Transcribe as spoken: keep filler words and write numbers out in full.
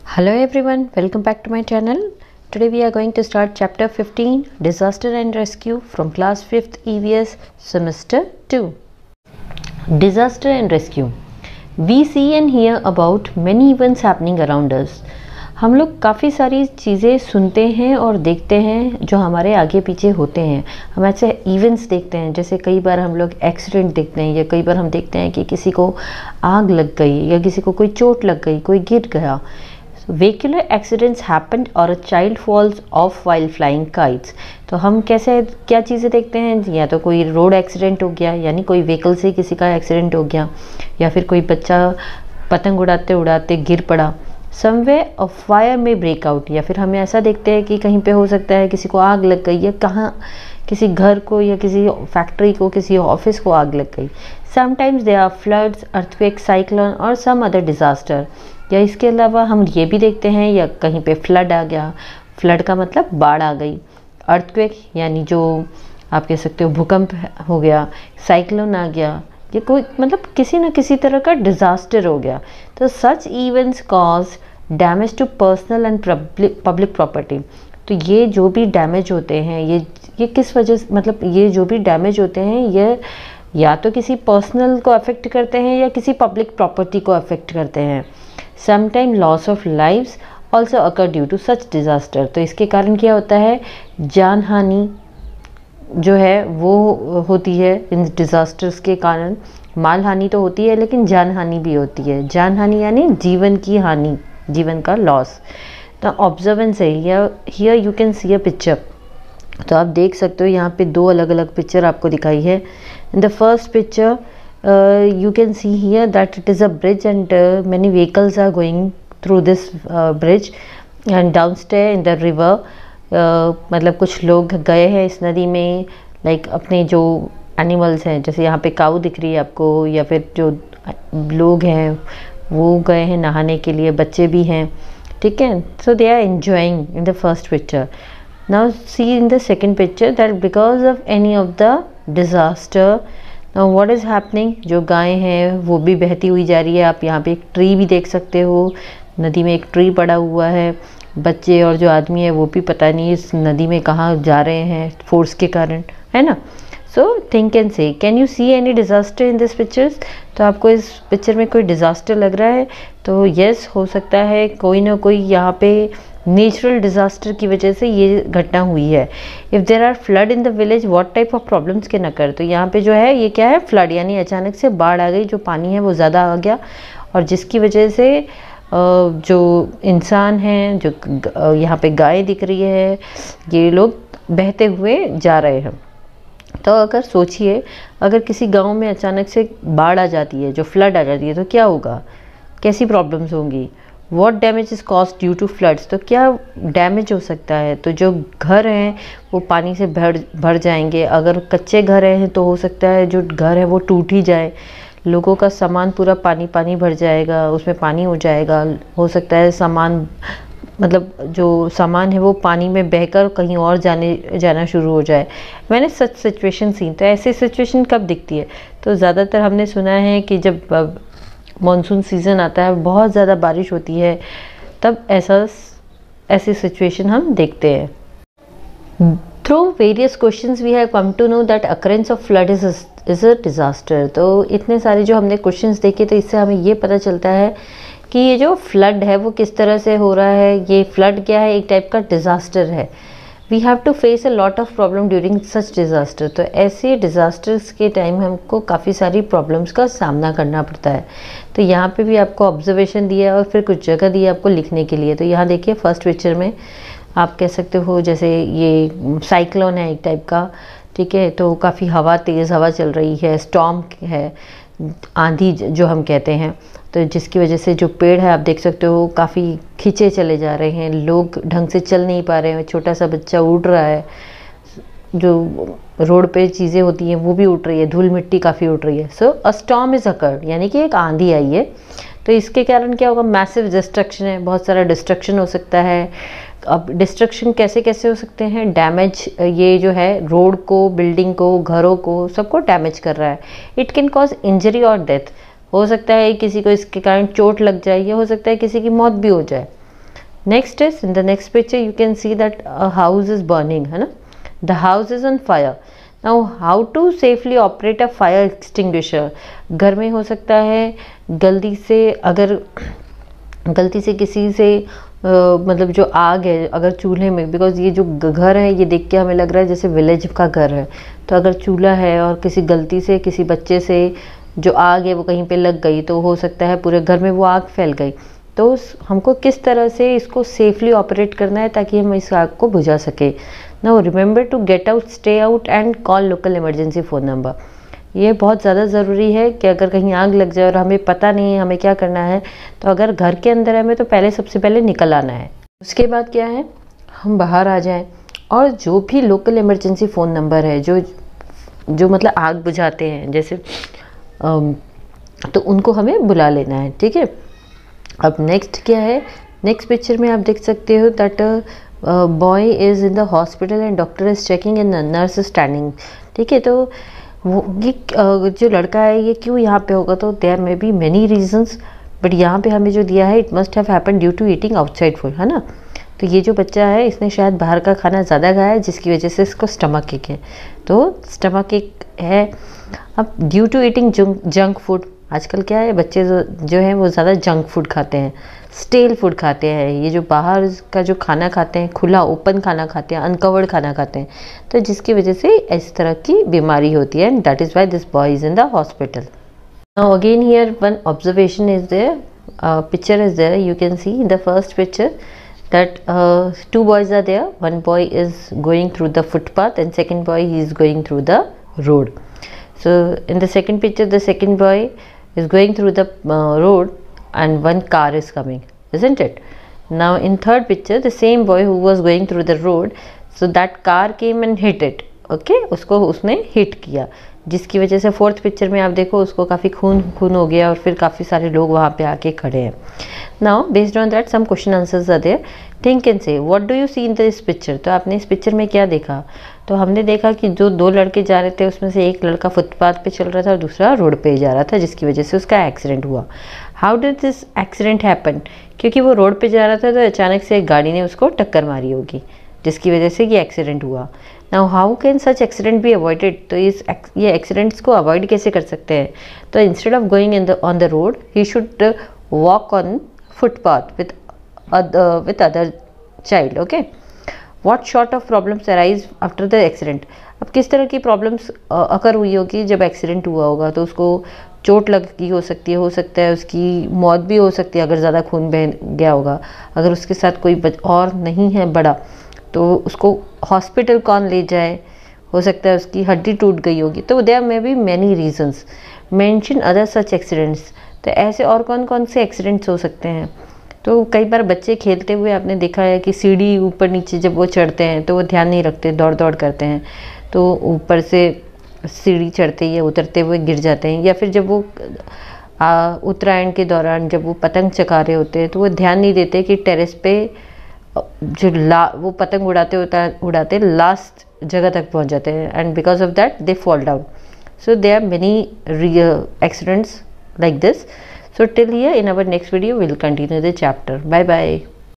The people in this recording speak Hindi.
Hello everyone, welcome back to my channel. Today we are going to start chapter fifteen, Disaster and Rescue from class fifth E V S semester two. Disaster and Rescue. We see and hear about many events happening around us. हम लोग काफ़ी सारी चीज़ें सुनते हैं और देखते हैं जो हमारे आगे पीछे होते हैं। हम ऐसे इवेंट्स देखते हैं, जैसे कई बार हम लोग एक्सीडेंट देखते हैं या कई बार हम देखते हैं कि किसी को आग लग गई या किसी को कोई चोट लग गई, कोई गिर गया। Vehicular accidents happened or a child falls off while flying kites. तो हम कैसे क्या चीज़ें देखते हैं, या तो कोई रोड एक्सीडेंट हो गया यानी कोई व्हीकल से किसी का एक्सीडेंट हो गया, या फिर कोई बच्चा पतंग उड़ाते उड़ाते गिर पड़ा। समवेयर अ फायर में ब्रेक आउट, या फिर हमें ऐसा देखते हैं कि कहीं पे हो सकता है किसी को आग लग गई, या कहाँ किसी घर को या किसी फैक्ट्री को, किसी ऑफिस को आग लग गई। Sometimes they are floods, earthquake, cyclone और सम अदर डिजास्टर। या इसके अलावा हम ये भी देखते हैं या कहीं पे फ्लड आ गया, फ्लड का मतलब बाढ़ आ गई। अर्थक्वेक यानी जो आप कह सकते हो भूकंप हो गया, साइक्लोन आ गया, ये कोई मतलब किसी न किसी तरह का डिज़ास्टर हो गया। तो such events cause damage to personal and public property. तो ये जो भी डैमेज होते हैं, ये ये किस वजह से, मतलब ये जो भी डैमेज होते हैं ये या तो किसी पर्सनल को अफेक्ट करते हैं या किसी पब्लिक प्रॉपर्टी को अफेक्ट करते हैं। Sometime loss of lives also occur due to such disaster. तो इसके कारण क्या होता है, जान हानि जो है वो होती है इन डिज़ास्टर्स के कारण। माल हानि तो होती है लेकिन जान हानि भी होती है। जान हानि यानी जीवन की हानि, जीवन का लॉस। तो ऑब्जर्वेंस है, here you can see a picture. तो आप देख सकते हो यहाँ पे दो अलग अलग पिक्चर आपको दिखाई है। In the first picture Uh, you can see here that it is a bridge and uh, many vehicles are going through this uh, bridge and downstairs in the river uh, मतलब कुछ लोग गए हैं इस नदी में, लाइक like अपने जो एनिमल्स हैं, जैसे यहाँ पे काऊ दिख रही है आपको, या फिर जो लोग हैं वो गए हैं नहाने के लिए, बच्चे भी हैं, ठीक है। So they are enjoying in the first picture. Now see in the second picture that because of any of the disaster Now what is happening, जो गाय हैं वो भी बहती हुई जा रही है। आप यहाँ पे एक ट्री भी देख सकते हो, नदी में एक ट्री पड़ा हुआ है। बच्चे और जो आदमी है वो भी पता नहीं इस नदी में कहाँ जा रहे हैं फोर्स के कारण, है ना। So think and say, can you see any disaster in this pictures. तो आपको इस पिक्चर में कोई डिज़ास्टर लग रहा है? तो यस, हो सकता है कोई ना कोई यहाँ पे नेचुरल डिज़ास्टर की वजह से ये घटना हुई है। If there are flood in the village what type of problems can occur. तो यहाँ पे जो है ये क्या है, फ्लड यानी अचानक से बाढ़ आ गई, जो पानी है वो ज़्यादा आ गया और जिसकी वजह से जो इंसान हैं, जो यहाँ पे गाय दिख रही है, ये लोग बहते हुए जा रहे हैं। तो अगर सोचिए, अगर किसी गांव में अचानक से बाढ़ आ जाती है, जो फ्लड आ जाती है, तो क्या होगा, कैसी प्रॉब्लम्स होंगी। What damage is cause due to floods. तो क्या डैमेज हो सकता है, तो जो घर हैं वो पानी से भर भर जाएंगे। अगर कच्चे घर हैं तो हो सकता है जो घर है वो टूट ही जाए, लोगों का सामान पूरा पानी पानी भर जाएगा, उसमें पानी हो जाएगा। हो सकता है सामान, मतलब जो सामान है वो पानी में बहकर कहीं और जाने जाना शुरू हो जाए। मैंने सच सिचुएशन सी। तो ऐसी सिचुएशन कब दिखती है, तो ज़्यादातर हमने सुना है कि जब मॉनसून सीज़न आता है, बहुत ज़्यादा बारिश होती है, तब ऐसा ऐसी सिचुएशन हम देखते हैं। Through various questions we have come to know that occurrence of flood is is a disaster. तो इतने सारे जो हमने क्वेश्चंस देखे, तो इससे हमें ये पता चलता है कि ये जो फ्लड है वो किस तरह से हो रहा है। ये फ्लड क्या है, एक टाइप का डिज़ास्टर है। We have to face a lot of problem during such disaster. तो ऐसे डिज़ास्टर्स के टाइम हमको काफ़ी सारी प्रॉब्लम्स का सामना करना पड़ता है। तो यहाँ पे भी आपको ऑब्जर्वेशन दिया है और फिर कुछ जगह दी है आपको लिखने के लिए। तो यहाँ देखिए फर्स्ट पिक्चर में आप कह सकते हो जैसे ये साइक्लोन है एक टाइप का, ठीक है। तो काफ़ी हवा, तेज़ हवा चल रही है, स्टॉर्म है, आंधी जो हम कहते हैं। तो जिसकी वजह से जो पेड़ है आप देख सकते हो काफ़ी खींचे चले जा रहे हैं, लोग ढंग से चल नहीं पा रहे हैं, छोटा सा बच्चा उड़ रहा है, जो रोड पे चीज़ें होती हैं वो भी उड़ रही है, धूल मिट्टी काफ़ी उड़ रही है। So a storm is occurred, यानी कि एक आंधी आई है। तो इसके कारण क्या होगा, मैसिव डिस्ट्रक्शन है, बहुत सारा डिस्ट्रक्शन हो सकता है। अब डिस्ट्रक्शन कैसे कैसे हो सकते हैं, डैमेज, ये जो है रोड को, बिल्डिंग को, घरों को, सबको डैमेज कर रहा है। इट कैन कॉज इंजरी और डेथ। हो सकता है किसी को इसके कारण चोट लग जाए, या हो सकता है किसी की मौत भी हो जाए। Next is in the next picture you can see that a house is burning, है ना, the house is on fire. Now how to safely operate a fire extinguisher. घर में हो सकता है गलती से, अगर गलती से किसी से Uh, मतलब जो आग है अगर चूल्हे में, बिकॉज ये जो घर है ये देख के हमें लग रहा है जैसे विलेज का घर है, तो अगर चूल्हा है और किसी गलती से किसी बच्चे से जो आग है वो कहीं पे लग गई तो हो सकता है पूरे घर में वो आग फैल गई. तो हमको किस तरह से इसको सेफली ऑपरेट करना है ताकि हम इस आग को बुझा सके. Now remember to get out, stay out and call local emergency phone number. ये बहुत ज़्यादा ज़रूरी है कि अगर कहीं आग लग जाए और हमें पता नहीं है हमें क्या करना है, तो अगर घर के अंदर हमें तो पहले सबसे पहले निकल आना है. उसके बाद क्या है, हम बाहर आ जाएं और जो भी लोकल इमरजेंसी फ़ोन नंबर है जो जो मतलब आग बुझाते हैं जैसे, तो उनको हमें बुला लेना है. ठीक है. अब नेक्स्ट क्या है, नेक्स्ट पिक्चर में आप देख सकते हो that boy is in the hospital and doctor is checking and nurse is standing. ठीक है. तो वो ये जो लड़का है ये क्यों यहाँ पे होगा, तो there may be many reasons, but यहाँ पे हमें जो दिया है it must have happen due to eating outside food, है ना. तो ये जो बच्चा है इसने शायद बाहर का खाना ज़्यादा खाया है जिसकी वजह से इसको स्टमक एक है. तो स्टमक एक है. अब due to eating junk food, आजकल क्या है बच्चे जो, जो है वो ज़्यादा जंक फूड खाते हैं, स्टेल फूड खाते हैं. ये जो बाहर का जो खाना खाते हैं, खुला ओपन खाना खाते हैं, अनकवर्ड खाना खाते हैं, तो जिसकी वजह से इस तरह की बीमारी होती है. And that is why this boy is in the hospital. Now again here one observation is there, picture is there. You can see in the first picture that uh, two boys are there. One boy is going through the footpath and second boy he is going through the road. So in the second picture the second boy is going through the uh, road and one car is coming, isn't it? Now in third picture the same boy who was going through the road, so that car came and hit it. Okay, उसको उसने हिट किया जिसकी वजह से फोर्थ पिक्चर में आप देखो उसको काफ़ी खून खून हो गया और फिर काफ़ी सारे लोग वहाँ पे आके खड़े हैं. Now based on that some question answers are there. Think and say what do you see in this picture. तो आपने इस पिक्चर में क्या देखा, तो हमने देखा कि जो दो लड़के जा रहे थे उसमें से एक लड़का फुटपाथ पे चल रहा था और दूसरा रोड पे जा रहा था जिसकी वजह से उसका एक्सीडेंट हुआ. How did this accident happen, क्योंकि वो रोड पे जा रहा था तो अचानक से एक गाड़ी ने उसको टक्कर मारी होगी जिसकी वजह से ये एक्सीडेंट हुआ. Now how can such accident be avoided. तो इस ये एक्सीडेंट्स को अवॉइड कैसे कर सकते हैं, तो instead of going in the on the road he should walk on footpath with with other child. Okay. What sort of problems arise after the accident. अब किस तरह की प्रॉब्लम्स अकर हुई होगी जब एक्सीडेंट हुआ होगा, तो उसको चोट लगी हो सकती है, हो सकता है उसकी मौत भी हो सकती है अगर ज़्यादा खून बह गया होगा. अगर उसके साथ कोई और नहीं है बड़ा तो उसको हॉस्पिटल कौन ले जाए, हो सकता है उसकी हड्डी टूट गई होगी. तो there may be many reasons. Mention other such accidents. तो ऐसे और कौन कौन से एक्सीडेंट्स हो सकते हैं. तो कई बार बच्चे खेलते हुए आपने देखा है कि सीढ़ी ऊपर नीचे जब वो चढ़ते हैं तो वो ध्यान नहीं रखते, दौड़ दौड़ करते हैं, तो ऊपर से सीढ़ी चढ़ते या उतरते हुए गिर जाते हैं. या फिर जब वो उत्तरायण के दौरान जब वो पतंग चका रहे होते हैं तो वो ध्यान नहीं देते कि टेरेस पे जो ला वो पतंग उड़ाते उड़ाते लास्ट जगह तक पहुंच जाते हैं and because of that they fall down. So there are many accidents like this. So till here, in our next video we'll continue the chapter. Bye bye.